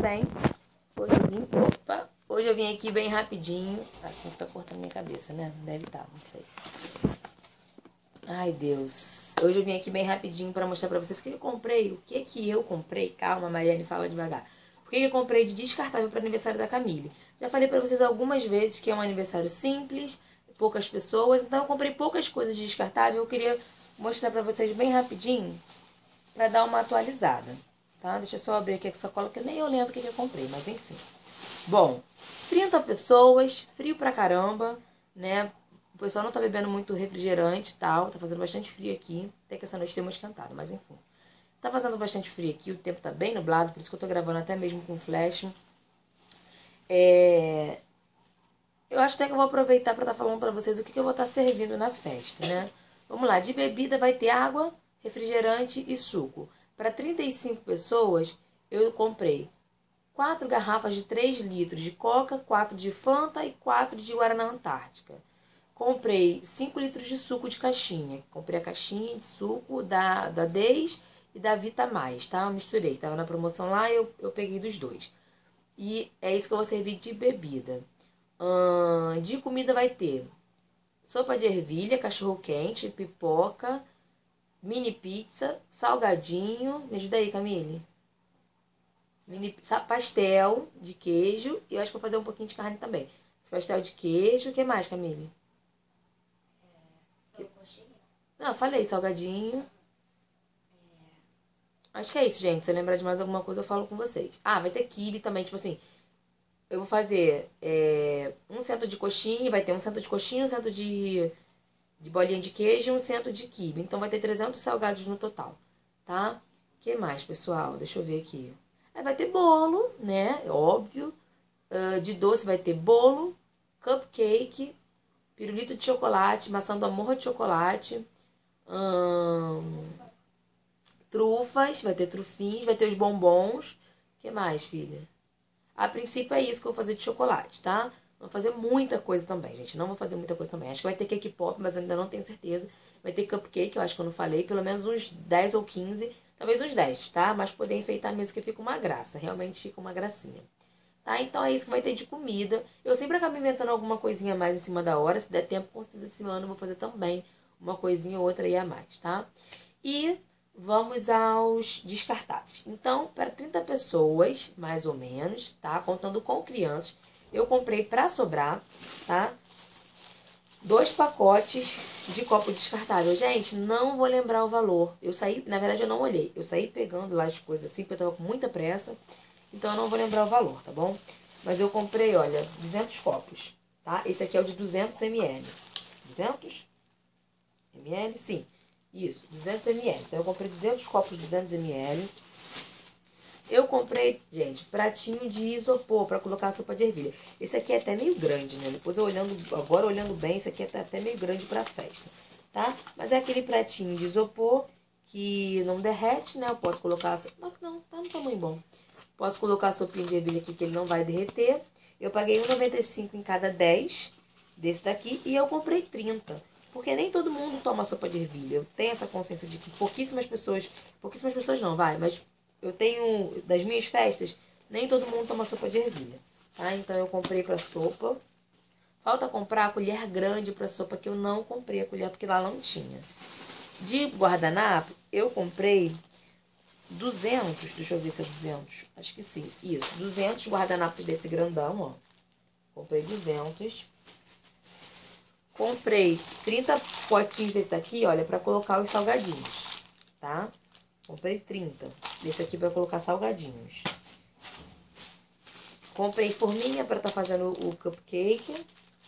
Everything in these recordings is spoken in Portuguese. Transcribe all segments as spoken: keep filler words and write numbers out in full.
também. Hoje eu vim... Opa! Hoje eu vim aqui bem rapidinho. Assim fica cortando minha cabeça, né? Deve estar, não sei. Ai, Deus. Hoje eu vim aqui bem rapidinho pra mostrar pra vocês o que eu comprei. O que que eu comprei? Calma, Mariane, fala devagar. O que eu comprei de descartável para aniversário da Camille? Já falei pra vocês algumas vezes que é um aniversário simples, poucas pessoas. Então eu comprei poucas coisas de descartável. Eu queria mostrar pra vocês bem rapidinho pra dar uma atualizada, tá? Deixa eu só abrir aqui a sacola que nem eu lembro o que eu comprei, mas enfim. Bom, trinta pessoas, frio pra caramba, né? O pessoal não tá bebendo muito refrigerante e tal, tá fazendo bastante frio aqui. Até que essa noite tem uma esquentada, mas enfim. Tá fazendo bastante frio aqui, o tempo tá bem nublado, por isso que eu tô gravando até mesmo com flash. É... Eu acho até que eu vou aproveitar pra estar falando pra vocês o que, que eu vou estar servindo na festa, né? Vamos lá, de bebida vai ter água, refrigerante e suco. Para trinta e cinco pessoas, eu comprei quatro garrafas de três litros de Coca, quatro de Fanta e quatro de Guaraná Antártica. Comprei cinco litros de suco de caixinha. Comprei a caixinha de suco da, da Dez e da Vita Mais, tá? Eu misturei, tava na promoção lá e eu, eu peguei dos dois. E é isso que eu vou servir de bebida. Hum, de comida vai ter sopa de ervilha, cachorro-quente, pipoca, mini pizza, salgadinho. Me ajuda aí, Camille. Mini, pastel de queijo. E eu acho que vou fazer um pouquinho de carne também. Pastel de queijo. O que mais, Camille? É, coxinha. Não, falei, salgadinho. É. Acho que é isso, gente. Se eu lembrar de mais alguma coisa, eu falo com vocês. Ah, vai ter quibe também, tipo assim. Eu vou fazer é, um cento de coxinha. Vai ter um cento de coxinha, um cento de, de bolinha de queijo e um cento de quibe. Então vai ter trezentos salgados no total, tá? O que mais, pessoal? Deixa eu ver aqui. Aí vai ter bolo, né? Óbvio. Uh, de doce vai ter bolo, cupcake, pirulito de chocolate, maçã do amor de chocolate, hum, trufas, vai ter trufinhos, vai ter os bombons. O que mais, filha? A princípio é isso que eu vou fazer de chocolate, tá? Vou fazer muita coisa também, gente. Não vou fazer muita coisa também. Acho que vai ter cake pop, mas eu ainda não tenho certeza. Vai ter cupcake, eu acho que eu não falei. Pelo menos uns dez ou quinze. Talvez uns dez, tá? Mas poder enfeitar mesmo que fica uma graça. Realmente fica uma gracinha. Tá? Então é isso que vai ter de comida. Eu sempre acabo inventando alguma coisinha a mais em cima da hora. Se der tempo, com certeza esse ano eu vou fazer também uma coisinha ou outra aí a mais, tá? E vamos aos descartáveis. Então, para trinta pessoas, mais ou menos, tá? Contando com crianças, eu comprei para sobrar, tá? Dois pacotes de copo descartável. Gente, não vou lembrar o valor. Eu saí, na verdade eu não olhei. Eu saí pegando lá as coisas assim, porque eu tava com muita pressa. Então eu não vou lembrar o valor, tá bom? Mas eu comprei, olha, duzentos copos, tá? Esse aqui é o de duzentos mililitros. duzentos mililitros? Sim. Isso, duzentos mililitros. Então eu comprei duzentos copos de duzentos mililitros. Eu comprei, gente, pratinho de isopor para colocar a sopa de ervilha. Esse aqui é até meio grande, né? Depois eu olhando, agora olhando bem, esse aqui é até meio grande para festa, tá? Mas é aquele pratinho de isopor que não derrete, né? Eu posso colocar... Não, não, tá no tamanho bom. Posso colocar a sopinha de ervilha aqui que ele não vai derreter. Eu paguei um real e noventa e cinco centavos em cada dez desse daqui e eu comprei trinta. Porque nem todo mundo toma sopa de ervilha. Eu tenho essa consciência de que pouquíssimas pessoas... Pouquíssimas pessoas não, vai, mas... Eu tenho, das minhas festas, nem todo mundo toma sopa de ervilha, tá? Então eu comprei pra sopa. Falta comprar a colher grande pra sopa, que eu não comprei a colher, porque lá não tinha. De guardanapo, eu comprei duzentos, deixa eu ver se é duzentos, acho que sim, isso, duzentos guardanapos desse grandão, ó. Comprei duzentos. Comprei trinta potinhos desse daqui, olha, pra colocar os salgadinhos, tá? Comprei trinta. Desse aqui pra colocar salgadinhos. Comprei forminha pra estar tá fazendo o cupcake.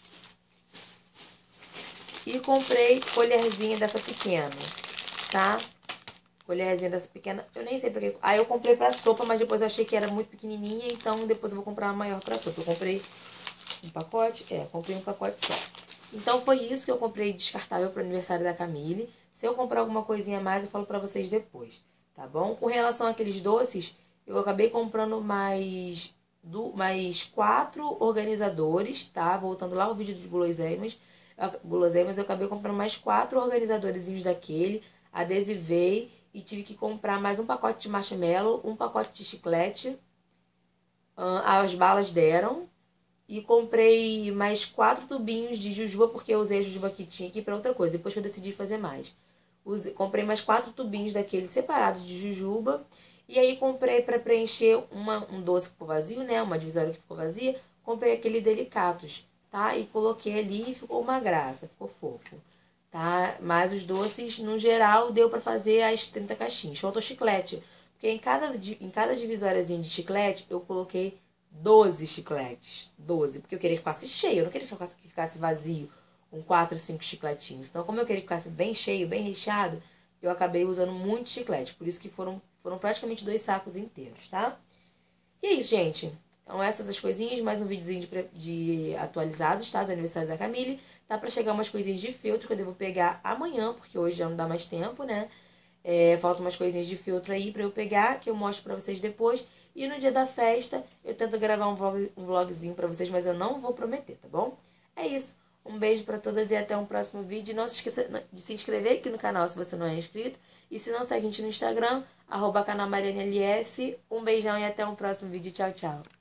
E comprei colherzinha dessa pequena, tá? Colherzinha dessa pequena. Eu nem sei porque... Aí eu comprei pra sopa, mas depois eu achei que era muito pequenininha. Então depois eu vou comprar uma maior pra sopa. Eu comprei um pacote. É, comprei um pacote só. Então foi isso que eu comprei descartável pro aniversário da Camille. Se eu comprar alguma coisinha a mais, eu falo pra vocês depois. Tá bom? Com relação àqueles doces, eu acabei comprando mais, do, mais quatro organizadores, tá? Voltando lá ao vídeo de guloseimas. Guloseimas, eu acabei comprando mais quatro organizadorzinhos daquele. Adesivei e tive que comprar mais um pacote de marshmallow, um pacote de chiclete. Ah, as balas deram. E comprei mais quatro tubinhos de jujuba, porque eu usei a jujuba que tinha aqui para outra coisa, depois que eu decidi fazer mais. Usei, comprei mais quatro tubinhos daqueles separados de jujuba. E aí comprei para preencher uma, um doce que ficou vazio, né? Uma divisória que ficou vazia. Comprei aquele Delicatos, tá? E coloquei ali e ficou uma graça, ficou fofo, tá? Mas os doces, no geral, deu para fazer as trinta caixinhas. Faltou chiclete, porque em cada, em cada divisóriazinha de chiclete eu coloquei doze chicletes. doze, porque eu queria que ficasse cheio, eu não queria que ficasse, que ficasse vazio, com quatro, cinco chicletinhos. Então, como eu queria que ficasse bem cheio, bem recheado, eu acabei usando muito chiclete. Por isso que foram, foram praticamente dois sacos inteiros, tá? E é isso, gente. Então, essas as coisinhas, mais um videozinho de, de atualizados, tá? Do aniversário da Camille. Tá pra chegar umas coisinhas de filtro que eu devo pegar amanhã, porque hoje já não dá mais tempo, né? É, faltam umas coisinhas de filtro aí pra eu pegar, que eu mostro pra vocês depois. E no dia da festa, eu tento gravar um, vlog, um vlogzinho pra vocês, mas eu não vou prometer, tá bom? É isso. Um beijo pra todas e até um próximo vídeo. Não se esqueça de se inscrever aqui no canal se você não é inscrito. E se não, segue a gente no Instagram, arroba canal Mariane L F. Um beijão e até um próximo vídeo. Tchau, tchau.